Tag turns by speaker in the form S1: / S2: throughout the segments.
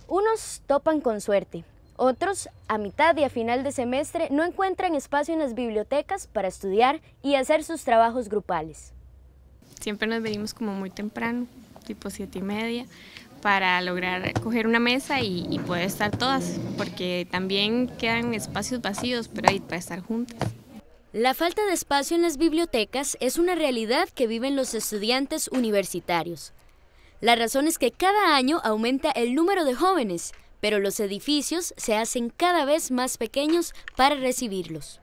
S1: Unos topan con suerte, otros a mitad y a final de semestre no encuentran espacio en las bibliotecas para estudiar y hacer sus trabajos grupales.
S2: Siempre nos venimos como muy temprano, tipo 7:30, para lograr coger una mesa y poder estar todas, porque también quedan espacios vacíos, pero ahí para estar juntas.
S1: La falta de espacio en las bibliotecas es una realidad que viven los estudiantes universitarios. La razón es que cada año aumenta el número de jóvenes, pero los edificios se hacen cada vez más pequeños para recibirlos.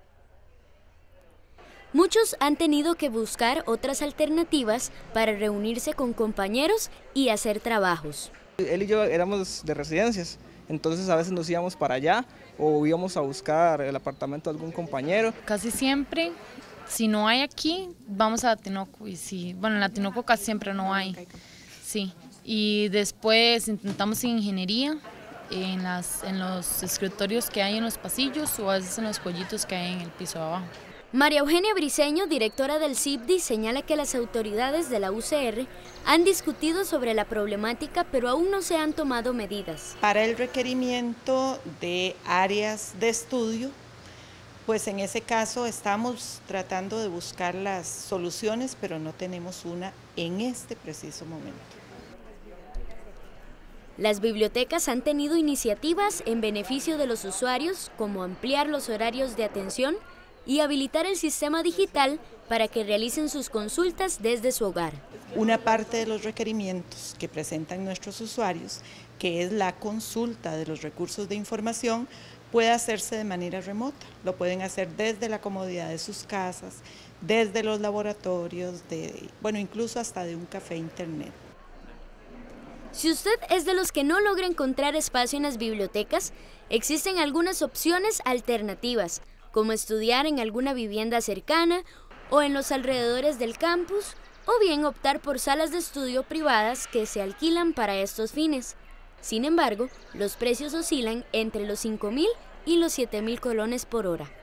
S1: Muchos han tenido que buscar otras alternativas para reunirse con compañeros y hacer trabajos.
S3: Él y yo éramos de residencias, entonces a veces nos íbamos para allá o íbamos a buscar el apartamento de algún compañero.
S4: Casi siempre, si no hay aquí, vamos a Latinoco, en Latinoco casi siempre no hay, sí. Y después intentamos ingeniería en los escritorios que hay en los pasillos o a veces en los pollitos que hay en el piso de abajo.
S1: María Eugenia Briceño, directora del CIPDI, señala que las autoridades de la UCR han discutido sobre la problemática, pero aún no se han tomado medidas.
S5: Para el requerimiento de áreas de estudio, pues en ese caso estamos tratando de buscar las soluciones, pero no tenemos una en este preciso momento.
S1: Las bibliotecas han tenido iniciativas en beneficio de los usuarios, como ampliar los horarios de atención y habilitar el sistema digital para que realicen sus consultas desde su hogar.
S5: Una parte de los requerimientos que presentan nuestros usuarios, que es la consulta de los recursos de información, puede hacerse de manera remota. Lo pueden hacer desde la comodidad de sus casas, desde los laboratorios, incluso hasta de un café internet.
S1: Si usted es de los que no logra encontrar espacio en las bibliotecas, existen algunas opciones alternativas, como estudiar en alguna vivienda cercana o en los alrededores del campus, o bien optar por salas de estudio privadas que se alquilan para estos fines. Sin embargo, los precios oscilan entre los 5.000 y los 7.000 colones por hora.